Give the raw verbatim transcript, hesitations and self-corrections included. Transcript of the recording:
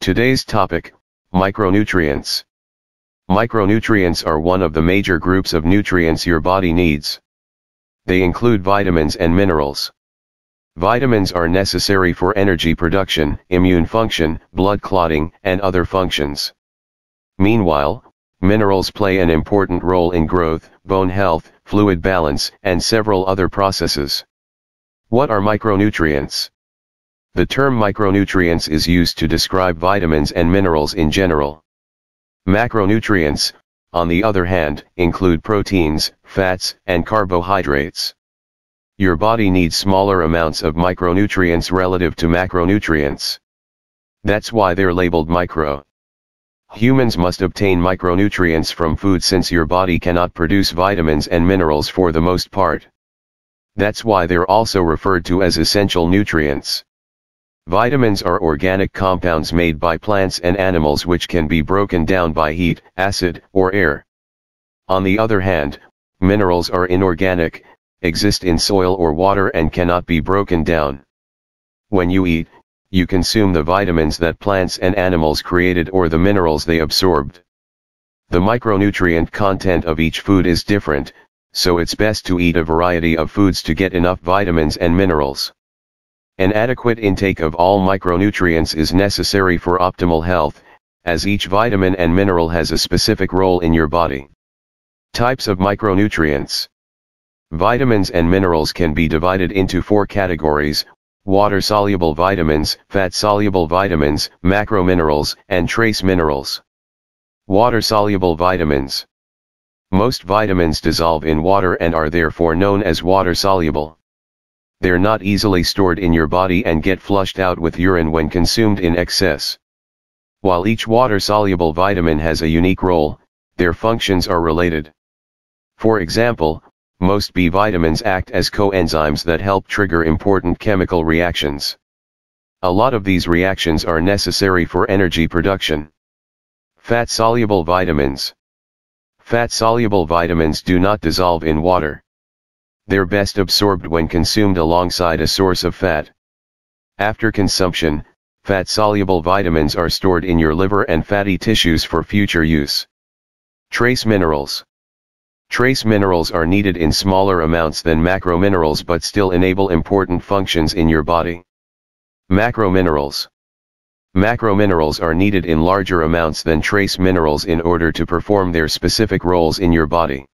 Today's topic, micronutrients. Micronutrients are one of the major groups of nutrients your body needs. They include vitamins and minerals. Vitamins are necessary for energy production, immune function, blood clotting, and other functions. Meanwhile, minerals play an important role in growth, bone health, fluid balance, and several other processes. What are micronutrients? The term micronutrients is used to describe vitamins and minerals in general. Macronutrients, on the other hand, include proteins, fats, and carbohydrates. Your body needs smaller amounts of micronutrients relative to macronutrients. That's why they're labeled micro. Humans must obtain micronutrients from food since your body cannot produce vitamins and minerals for the most part. That's why they're also referred to as essential nutrients. Vitamins are organic compounds made by plants and animals which can be broken down by heat, acid, or air. On the other hand, minerals are inorganic, exist in soil or water and cannot be broken down. When you eat, you consume the vitamins that plants and animals created or the minerals they absorbed. The micronutrient content of each food is different, so it's best to eat a variety of foods to get enough vitamins and minerals. An adequate intake of all micronutrients is necessary for optimal health, as each vitamin and mineral has a specific role in your body. Types of micronutrients. Vitamins and minerals can be divided into four categories: water-soluble vitamins, fat-soluble vitamins, macrominerals, and trace minerals. Water-soluble vitamins. Most vitamins dissolve in water and are therefore known as water-soluble. They're not easily stored in your body and get flushed out with urine when consumed in excess. While each water-soluble vitamin has a unique role, their functions are related. For example, most B vitamins act as coenzymes that help trigger important chemical reactions. A lot of these reactions are necessary for energy production. Fat-soluble vitamins. Fat-soluble vitamins do not dissolve in water. They're best absorbed when consumed alongside a source of fat. After consumption, fat-soluble vitamins are stored in your liver and fatty tissues for future use. Trace minerals. Trace minerals are needed in smaller amounts than macrominerals but still enable important functions in your body. Macrominerals. Macrominerals are needed in larger amounts than trace minerals in order to perform their specific roles in your body.